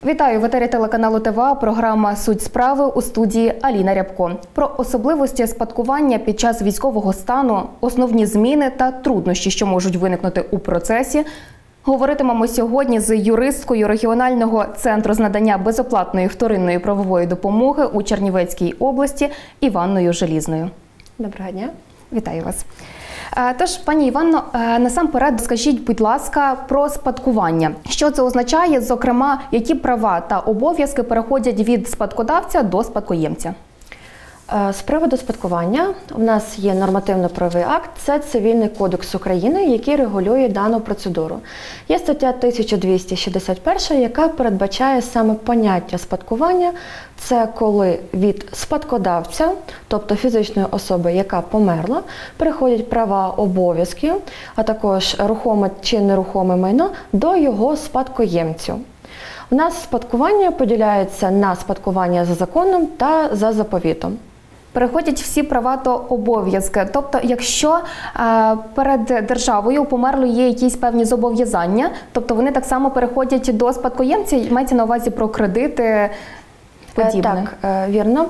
Вітаю в етері телеканалу ТВА. Програма «Суть справи» у студії Аліна Рябко. Про особливості спадкування під час військового стану, основні зміни та труднощі, що можуть виникнути у процесі, говоритимемо сьогодні з юристкою регіонального центру з надання безоплатної вторинної правової допомоги у Чернівецькій області Іванною Желізною. Доброго дня. Вітаю вас. Тож, пані Іванно, насамперед скажіть, будь ласка, про спадкування. Що це означає, зокрема, які права та обов'язки переходять від спадкодавця до спадкоємця? З приводу спадкування у нас є нормативно-правовий акт, це Цивільний кодекс України, який регулює дану процедуру. Є стаття 1261, яка передбачає саме поняття спадкування. Це коли від спадкодавця, тобто фізичної особи, яка померла, переходять права, обов'язки, а також рухоме чи нерухоме майно до його спадкоємцю. У нас спадкування поділяється на спадкування за законом та за заповітом. Переходять всі права та обов'язки. Тобто, якщо перед державою у померлої є якісь певні зобов'язання, тобто вони так само переходять до спадкоємця, мається на увазі про кредити, подібне? Так, вірно.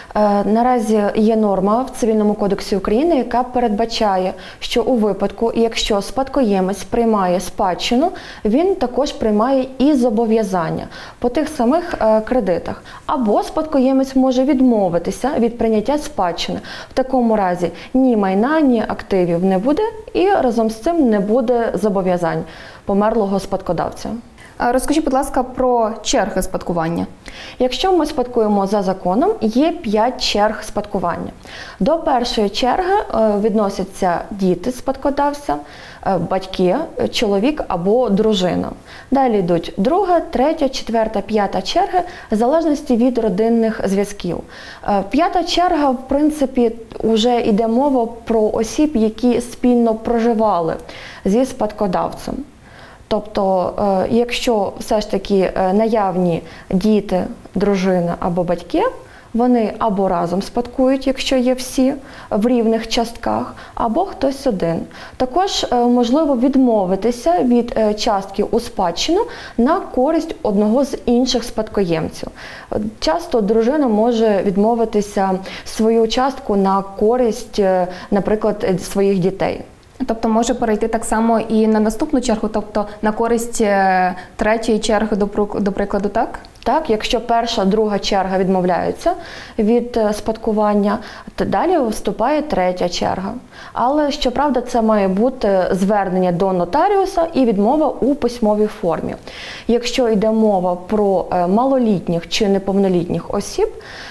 Наразі є норма в Цивільному кодексі України, яка передбачає, що у випадку, якщо спадкоємець приймає спадщину, він також приймає і зобов'язання по тих самих кредитах. Або спадкоємець може відмовитися від прийняття спадщини. В такому разі ні майна, ні активів не буде і разом з цим не буде зобов'язань померлого спадкодавця. Розкажіть, будь ласка, про черги спадкування. Якщо ми спадкуємо за законом, є 5 черг спадкування. До першої черги відносяться діти спадкодавця, батьки, чоловік або дружина. Далі йдуть друга, третя, четверта, п'ята черги, в залежності від родинних зв'язків. П'ята черга, в принципі, вже йде мова про осіб, які спільно проживали зі спадкодавцем. Тобто, якщо все ж таки наявні діти, дружина або батьки, вони або разом спадкують, якщо є всі в рівних частках, або хтось один. Також можливо відмовитися від частки у спадщину на користь одного з інших спадкоємців. Часто дружина може відмовитися свою частку на користь, наприклад, своїх дітей. Тобто може перейти так само і на наступну чергу, тобто на користь третьої черги, до прикладу, так? Так, якщо перша, друга черга відмовляються від спадкування, то далі вступає третя черга. Але, щоправда, це має бути звернення до нотаріуса і відмова у письмовій формі. Якщо йде мова про малолітніх чи неповнолітніх осіб,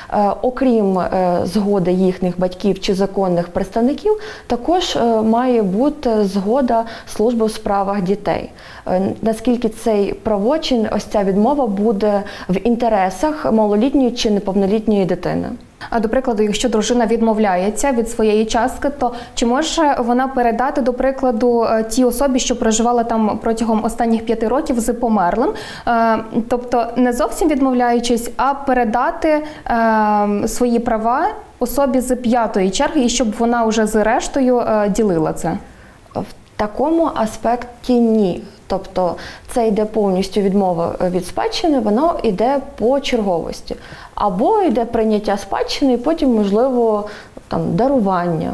окрім згоди їхніх батьків чи законних представників, також має бути згода служби у справах дітей. Наскільки цей правочин, ось ця відмова буде в інтересах малолітньої чи неповнолітньої дитини. А до прикладу, якщо дружина відмовляється від своєї частки, то чи може вона передати, до прикладу, тій особі, що проживала там протягом останніх 5 років з померлим, тобто не зовсім відмовляючись, а передати свої права особі з 5-ї черги, і щоб вона вже з рештою ділила це? В такому аспекті ні. Тобто це йде повністю відмова від спадщини, воно йде по черговості. Або йде прийняття спадщини і потім, можливо, дарування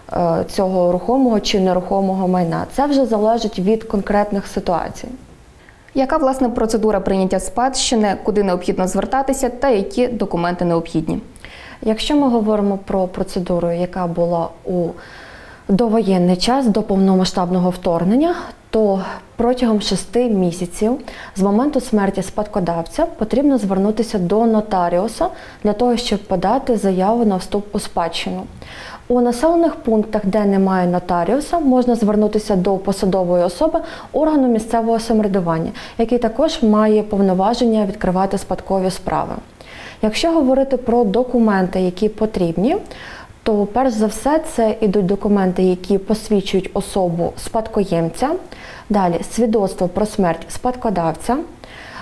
цього рухомого чи нерухомого майна. Це вже залежить від конкретних ситуацій. Яка, власне, процедура прийняття спадщини, куди необхідно звертатися та які документи необхідні? Якщо ми говоримо про процедуру, яка була у довоєнний час, до повномасштабного вторгнення, то протягом 6 місяців з моменту смерті спадкодавця потрібно звернутися до нотаріуса для того, щоб подати заяву на вступ у спадщину. У населених пунктах, де немає нотаріуса, можна звернутися до посадової особи органу місцевого самоврядування, який також має повноваження відкривати спадкові справи. Якщо говорити про документи, які потрібні, то перш за все це йдуть документи, які посвідчують особу спадкоємця, далі свідоцтво про смерть спадкодавця,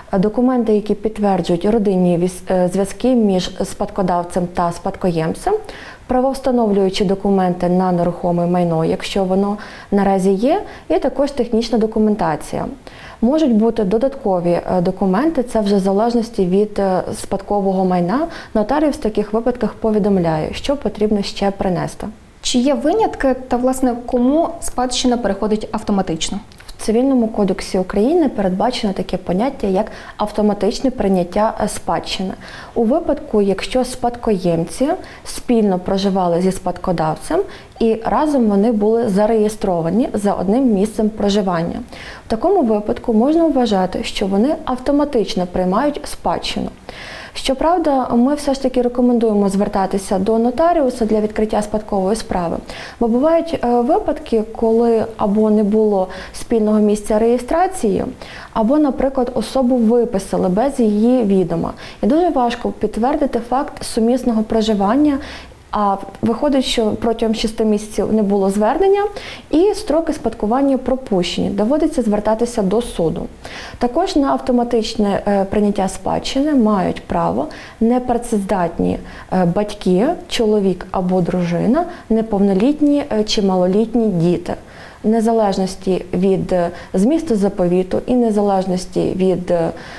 документи, які підтверджують родинні зв'язки між спадкодавцем та спадкоємцем, правовстановлюючі документи на нерухоме майно, якщо воно наразі є, і також технічна документація. Можуть бути додаткові документи, це вже в залежності від спадкового майна. Нотаріус в таких випадках повідомляє, що потрібно ще принести. Чи є винятки та, власне, кому спадщина переходить автоматично? В Цивільному кодексі України передбачено таке поняття, як автоматичне прийняття спадщини. У випадку, якщо спадкоємці спільно проживали зі спадкодавцем і разом вони були зареєстровані за одним місцем проживання. В такому випадку можна вважати, що вони автоматично приймають спадщину. Щоправда, ми все ж таки рекомендуємо звертатися до нотаріуса для відкриття спадкової справи, бо бувають випадки, коли або не було спільного місця реєстрації, або, наприклад, особу виписали без її відома. І дуже важко підтвердити факт сумісного проживання, а виходить, що протягом 6 місяців не було звернення і строки спадкування пропущені. Доводиться звертатися до суду. Також на автоматичне прийняття спадщини мають право непрацездатні батьки, чоловік або дружина, неповнолітні чи малолітні діти. В незалежності від змісту заповіту і незалежності від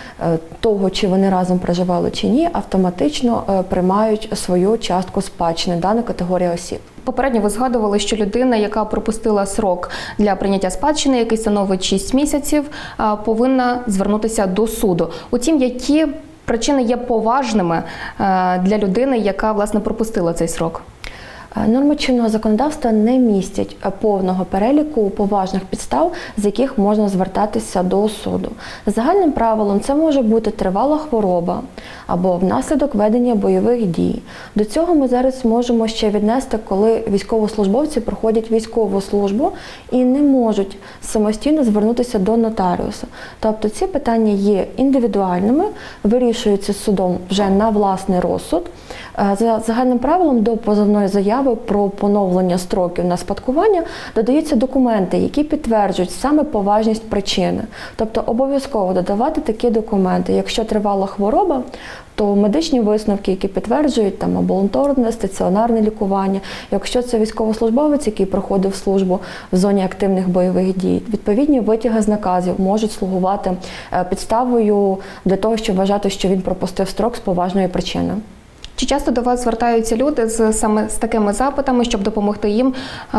того, чи вони разом проживали чи ні, автоматично приймають свою частку спадщини, дана категорія осіб. Попередньо ви згадували, що людина, яка пропустила срок для прийняття спадщини, який становить 6 місяців, повинна звернутися до суду. Утім, які причини є поважними для людини, яка, власне, пропустила цей срок? Норми чинного законодавства не містять повного переліку поважних підстав, з яких можна звертатися до суду. Загальним правилом це може бути тривала хвороба або внаслідок ведення бойових дій. До цього ми зараз можемо ще віднести, коли військовослужбовці проходять військову службу і не можуть самостійно звернутися до нотаріуса. Тобто ці питання є індивідуальними, вирішуються судом вже на власний розсуд. За загальним правилом до позовної заяви про поновлення строків на спадкування додаються документи, які підтверджують саме поважність причини. Тобто обов'язково додавати такі документи. Якщо тривала хвороба, то медичні висновки, які підтверджують там амбулаторне, стаціонарне лікування. Якщо це військовослужбовець, який проходив службу в зоні активних бойових дій, відповідні витяги з наказів можуть слугувати підставою для того, щоб вважати, що він пропустив строк з поважної причини. Чи часто до вас звертаються люди саме з такими запитами, щоб допомогти їм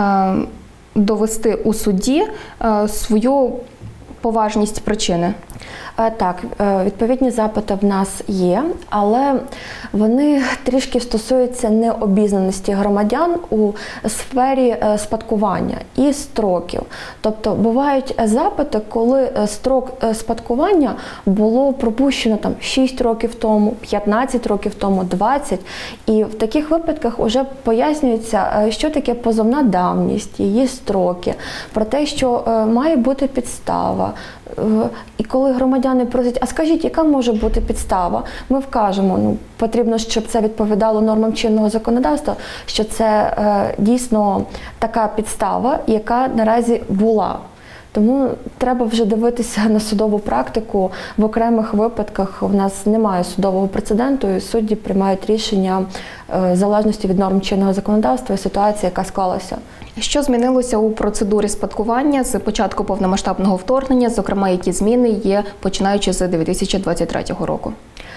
довести у суді свою поважність причини? Так, відповідні запити в нас є, але вони трішки стосуються необізнаності громадян у сфері спадкування і строків. Тобто бувають запити, коли строк спадкування було пропущено 6 років тому, 15 років тому, 20. І в таких випадках вже пояснюється, що таке позовна давність, її строки, про те, що має бути підстава. І коли громадяни просять, а скажіть, яка може бути підстава? Ми вкажемо, потрібно, щоб це відповідало нормам чинного законодавства, що це дійсно така підстава, яка наразі була. Тому треба вже дивитися на судову практику. В окремих випадках в нас немає судового прецеденту, і судді приймають рішення в залежності від норм чинного законодавства і ситуації, яка склалася. Що змінилося у процедурі спадкування з початку повномасштабного вторгнення, зокрема, які зміни є, починаючи з 2023 року?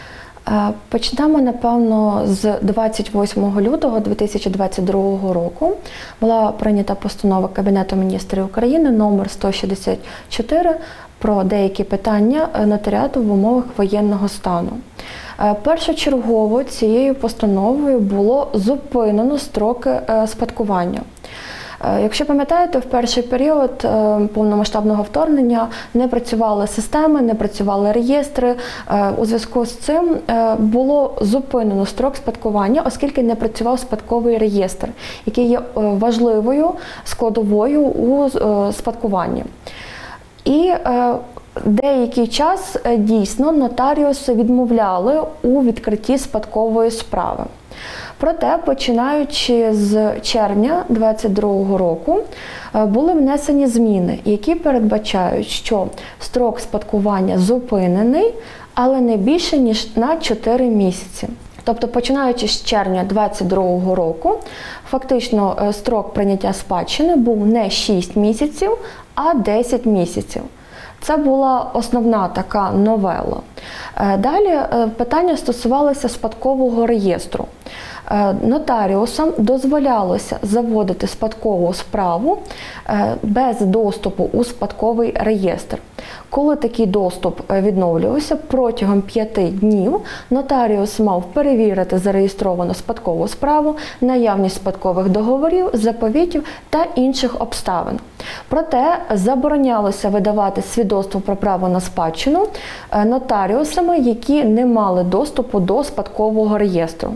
Почнемо, напевно, з 28 лютого 2022 року. Була прийнята постанова Кабінету міністрів України номер 164 про деякі питання нотаріату в умовах воєнного стану. Першочергово цією постановою було зупинено строки спадкування. Якщо пам'ятаєте, в перший період повномасштабного вторгнення не працювали системи, не працювали реєстри. У зв'язку з цим було зупинено строк спадкування, оскільки не працював спадковий реєстр, який є важливою складовою у спадкуванні. І деякий час дійсно нотаріуси відмовляли у відкритті спадкової справи. Проте, починаючи з червня 2022 року, були внесені зміни, які передбачають, що строк спадкування зупинений, але не більше, ніж на 4 місяці. Тобто, починаючи з червня 2022 року, фактично строк прийняття спадщини був не 6 місяців, а 10 місяців. Це була основна така новела. Далі питання стосувалося спадкового реєстру. Нотаріусам дозволялося заводити спадкову справу без доступу у спадковий реєстр. Коли такий доступ відновлювався, протягом 5 днів нотаріус мав перевірити зареєстровану спадкову справу, наявність спадкових договорів, заповітів та інших обставин. Проте заборонялося видавати свідоцтво про право на спадщину нотаріусами, які не мали доступу до спадкового реєстру.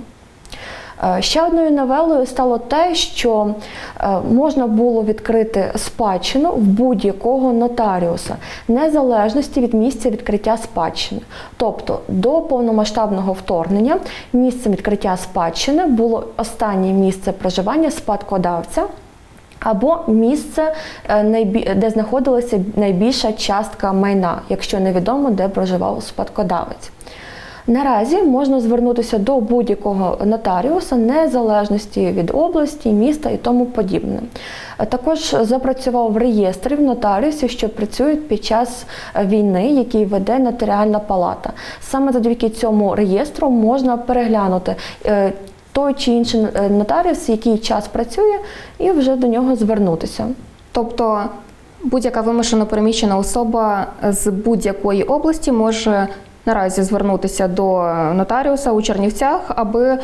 Ще одною новелою стало те, що можна було відкрити спадщину в будь-якого нотаріуса, незалежності від місця відкриття спадщини. Тобто до повномасштабного вторгнення місцем відкриття спадщини було останнє місце проживання спадкодавця або місце, де знаходилася найбільша частка майна, якщо невідомо, де проживав спадкодавець. Наразі можна звернутися до будь-якого нотаріуса, незалежності від області, міста і тому подібне. Також запрацював реєстр нотаріусів, що працюють під час війни, який веде Нотаріальна палата. Саме завдяки цьому реєстру можна переглянути той чи інший нотаріус, який час працює, і вже до нього звернутися. Тобто будь-яка вимушено переміщена особа з будь-якої області може наразі звернутися до нотаріуса у Чернівцях, аби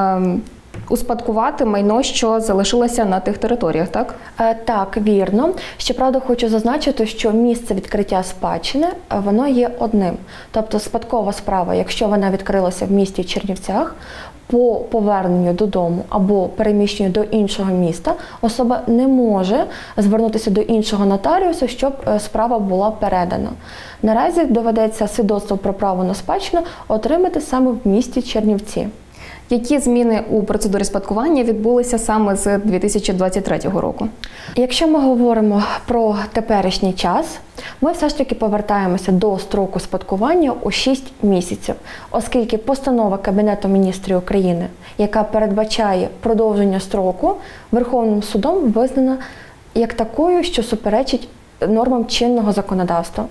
успадкувати майно, що залишилося на тих територіях, так? Так, вірно. Щоправда, хочу зазначити, що місце відкриття спадщини, воно є одним. Тобто спадкова справа, якщо вона відкрилася в місті Чернівцях, по поверненню додому або переміщенню до іншого міста, особа не може звернутися до іншого нотаріуса, щоб справа була передана. Наразі доведеться свідоцтво про право на спадщину отримати саме в місті Чернівці. Які зміни у процедурі спадкування відбулися саме з 2023 року? Якщо ми говоримо про теперішній час, ми все ж таки повертаємося до строку спадкування у 6 місяців, оскільки постанова Кабінету міністрів України, яка передбачає продовження строку, Верховним судом визнана як такою, що суперечить нормам чинного законодавства.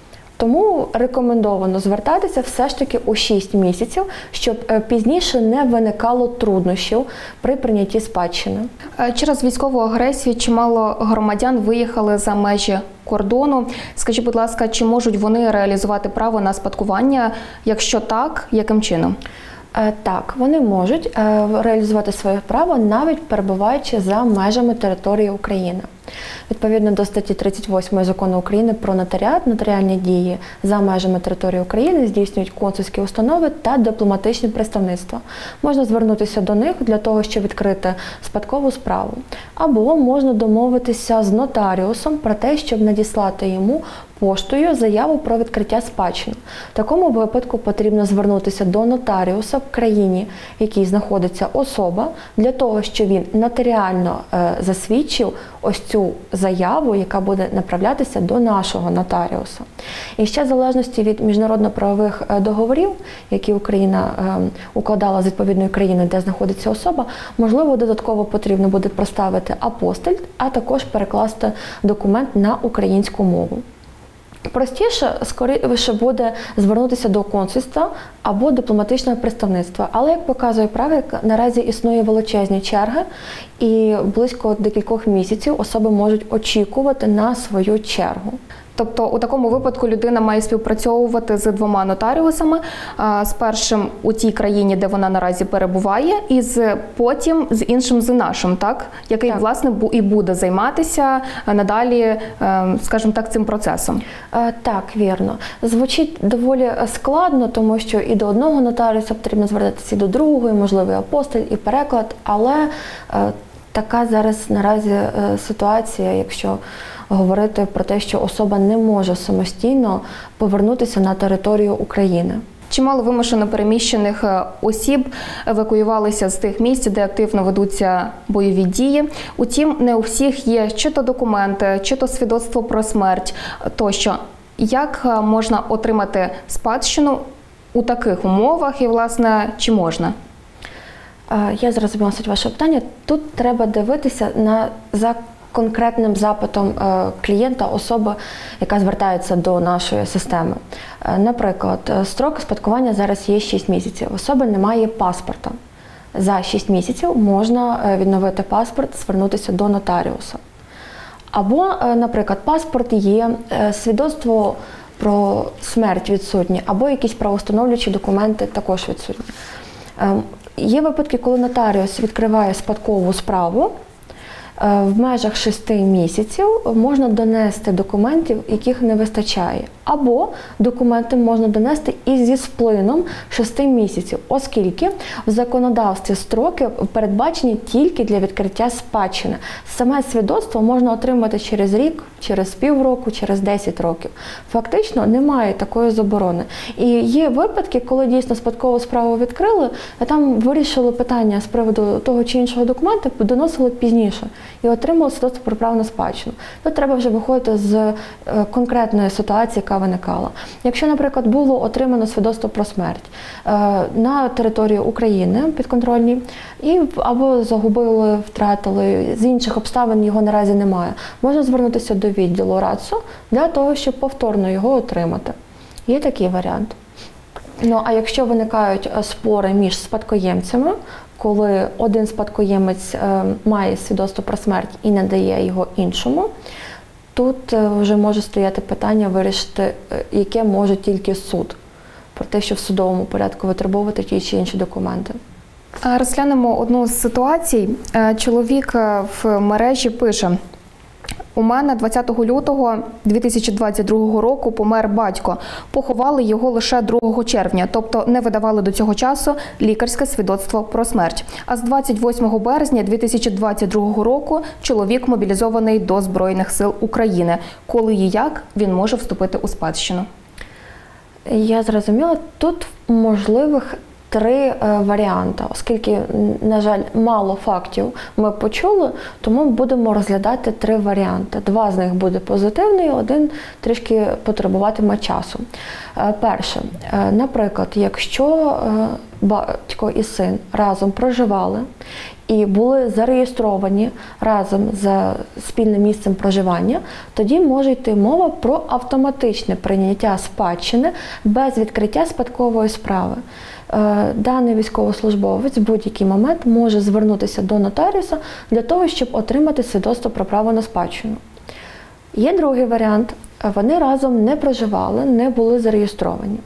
Тому рекомендовано звертатися все ж таки у 6 місяців, щоб пізніше не виникало труднощів при прийнятті спадщини. Через військову агресію чимало громадян виїхали за межі кордону. Скажіть, будь ласка, чи можуть вони реалізувати право на спадкування? Якщо так, яким чином? Так, вони можуть реалізувати своє право, навіть перебуваючи за межами території України. Відповідно до статті 38 Закону України про нотаріат, нотаріальні дії за межами території України здійснюють консульські установи та дипломатичні представництва. Можна звернутися до них для того, щоб відкрити спадкову справу. Або можна домовитися з нотаріусом про те, щоб надіслати йому поштою заяву про відкриття спадщини. В такому випадку потрібно звернутися до нотаріуса в країні, в якій знаходиться особа, для того, щоб він нотаріально засвідчив ось цю заяву, яка буде направлятися до нашого нотаріуса. І ще в залежності від міжнародно-правових договорів, які Україна укладала з відповідної країни, де знаходиться особа, можливо, додатково потрібно буде проставити апостиль, а також перекласти документ на українську мову. Простіше, скоріше буде звернутися до консульства або дипломатичного представництва. Але, як показує практика, наразі існує величезні черги і близько декількох місяців особи можуть очікувати на свою чергу. Тобто у такому випадку людина має співпрацьовувати з 2 нотаріусами, з першим у тій країні, де вона наразі перебуває, і потім з іншим, з нашим, так? Який, так, власне, і буде займатися надалі, скажімо так, цим процесом. Так, вірно. Звучить доволі складно, тому що і до одного нотаріуса потрібно звертатися, і до другого, і можливий апостиль, і переклад, але така зараз наразі ситуація, якщо говорити про те, що особа не може самостійно повернутися на територію України. Чимало вимушено переміщених осіб евакуювалися з тих місць, де активно ведуться бойові дії. Утім, не у всіх є чи то документи, чи то свідоцтво про смерть тощо. Як можна отримати спадщину у таких умовах і, власне, чи можна? Я зрозуміла суть вашого питання. Тут треба дивитися за конкретним запитом клієнта, особи, яка звертається до нашої системи. Наприклад, строк спадкування зараз є 6 місяців. У особи немає паспорта. За 6 місяців можна відновити паспорт, звернутися до нотаріуса. Або, наприклад, паспорт є, свідоцтво про смерть відсутні, або якісь правовстановлюючі документи також відсутні. Є випадки, коли нотаріус відкриває спадкову справу, в межах 6 місяців можна донести документів, яких не вистачає. Або документи можна донести і зі сплином 6 місяців, оскільки в законодавстві строки передбачені тільки для відкриття спадщини. Саме свідоцтво можна отримати через рік, через півроку, через 10 років. Фактично немає такої заборони. І є випадки, коли дійсно спадкову справу відкрили, а там вирішили питання з приводу того чи іншого документа, доносили пізніше і отримали свідоцтво про право на спадщину. Тут треба вже виходити з конкретної ситуації, яка виникала. Якщо, наприклад, було отримано свідоцтво про смерть на території України підконтрольній, або загубили, втратили, з інших обставин його наразі немає, можна звернутися до відділу РАЦУ для того, щоб повторно його отримати. Є такий варіант. Ну, а якщо виникають спори між спадкоємцями, коли один спадкоємець має свідоцтво про смерть і не дає його іншому, тут вже може стояти питання вирішити, яке може тільки суд, про те, що в судовому порядку витребовувати ті чи інші документи. Розглянемо одну з ситуацій. Чоловік в мережі пише: у мене 20 лютого 2022 року помер батько. Поховали його лише 2 червня, тобто не видавали до цього часу лікарське свідоцтво про смерть. А з 28 березня 2022 року чоловік мобілізований до Збройних сил України. Коли і як він може вступити у спадщину? Я зрозуміла, тут можливих 3 варіанти. Оскільки, на жаль, мало фактів ми почули, тому будемо розглядати 3 варіанти. 2 з них буде позитивний, 1 трішки потребуватиме часу. Перше, наприклад, якщо батько і син разом проживали і були зареєстровані разом за спільним місцем проживання, тоді може йти мова про автоматичне прийняття спадщини без відкриття спадкової справи. Даний військовослужбовець в будь-який момент може звернутися до нотаріуса для того, щоб отримати свідоцтво про право на спадщину. Є другий варіант. Вони разом не проживали, не були зареєстровані.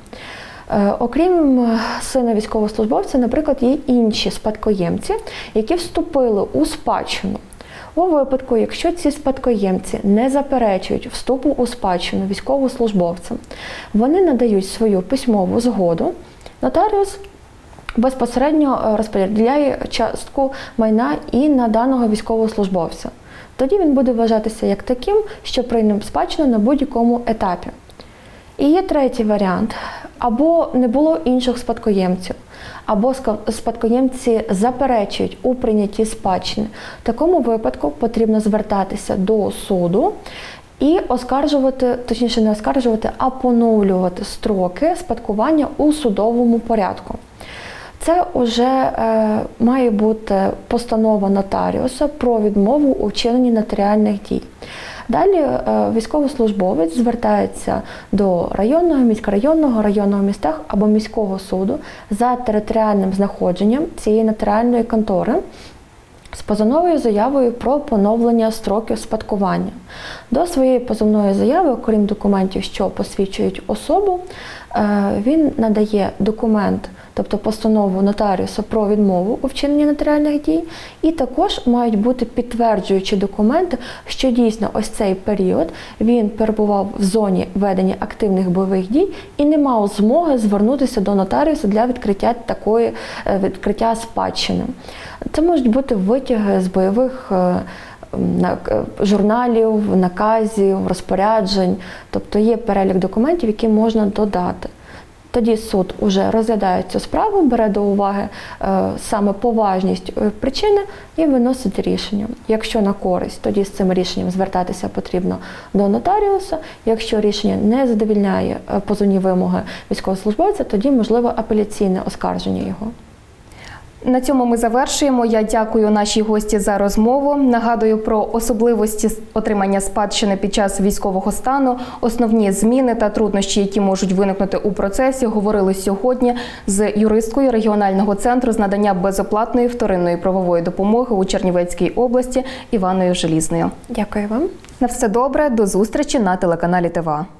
Окрім сина військовослужбовця, наприклад, є інші спадкоємці, які вступили у спадщину. У випадку, якщо ці спадкоємці не заперечують вступу у спадщину військовослужбовцям, вони надають свою письмову згоду, нотаріус безпосередньо розподіляє частку майна і на даного військовослужбовця. Тоді він буде вважатися як таким, що прийняв спадщину на будь-якому етапі. І є третій варіант. Або не було інших спадкоємців, або спадкоємці заперечують у прийнятті спадщини. В такому випадку потрібно звертатися до суду і оскаржувати, точніше не оскаржувати, а поновлювати строки спадкування у судовому порядку. Це вже має бути постанова нотаріуса про відмову у вчиненні нотаріальних дій. Далі військовослужбовець звертається до районного, міськрайонного, районного міста або міського суду за територіальним знаходженням цієї нотаріальної контори з позовною заявою про поновлення строків спадкування. До своєї позовної заяви, окрім документів, що посвідчують особу, він надає документ, тобто постанову нотаріуса про відмову у вчиненні нотаріальних дій, і також мають бути підтверджуючі документи, що дійсно ось цей період він перебував в зоні ведення активних бойових дій і не мав змоги звернутися до нотаріуса для відкриття спадщини. Це можуть бути витяги з бойових журналів, наказів, розпоряджень, тобто є перелік документів, які можна додати. Тоді суд уже розглядає цю справу, бере до уваги саме поважність причини і виносить рішення. Якщо на користь, тоді з цим рішенням звертатися потрібно до нотаріуса. Якщо рішення не задовольняє позовні вимоги військовослужбовця, тоді можливо апеляційне оскарження його. На цьому ми завершуємо. Я дякую нашій гості за розмову. Нагадую про особливості отримання спадщини під час військового стану, основні зміни та труднощі, які можуть виникнути у процесі, говорили сьогодні з юристкою регіонального центру з надання безоплатної вторинної правової допомоги у Чернівецькій області Іваною Желізною. Дякую вам. На все добре, до зустрічі на телеканалі ТВА.